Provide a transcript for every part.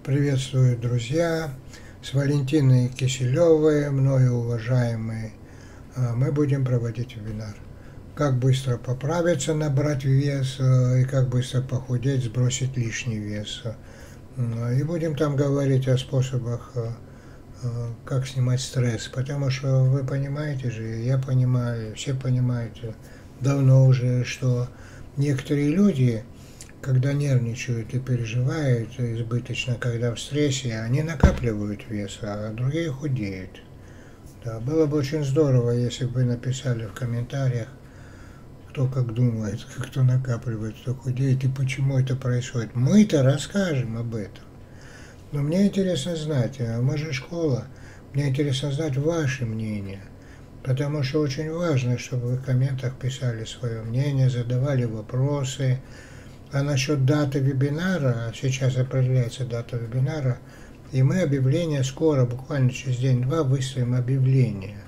Приветствую, друзья! С Валентиной Киселевой, мною уважаемые, мы будем проводить вебинар. Как быстро поправиться, набрать вес, и как быстро похудеть, сбросить лишний вес. И будем там говорить о способах, как снимать стресс, потому что вы понимаете же, я понимаю, все понимаете давно уже, что некоторые люди, когда нервничают и переживают избыточно, когда в стрессе, они накапливают вес, а другие худеют. Да, было бы очень здорово, если бы вы написали в комментариях, кто как думает, кто накапливает, кто худеет и почему это происходит. Мы-то расскажем об этом. Но мне интересно знать, мы же школа, мне интересно знать ваше мнение. Потому что очень важно, чтобы вы в комментах писали свое мнение, задавали вопросы. А насчет даты вебинара, сейчас определяется дата вебинара, и мы объявление скоро, буквально через день-два, выставим объявление.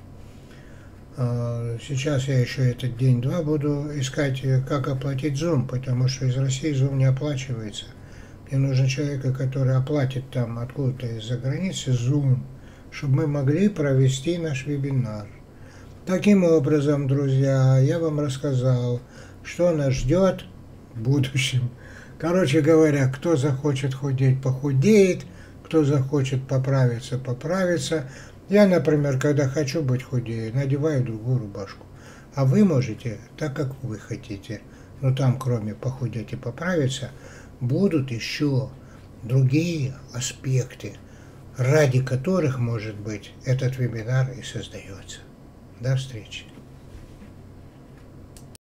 Сейчас я еще этот день-два буду искать, как оплатить Zoom, потому что из России Zoom не оплачивается. Мне нужен человек, который оплатит там откуда-то из-за границы Zoom, чтобы мы могли провести наш вебинар. Таким образом, друзья, я вам рассказал, что нас ждет в будущем. Короче говоря, кто захочет худеть, похудеет, кто захочет поправиться, поправится. Я, например, когда хочу быть худее, надеваю другую рубашку. А вы можете так, как вы хотите. Но там, кроме похудеть и поправиться, будут еще другие аспекты, ради которых, может быть, этот вебинар и создается. До встречи.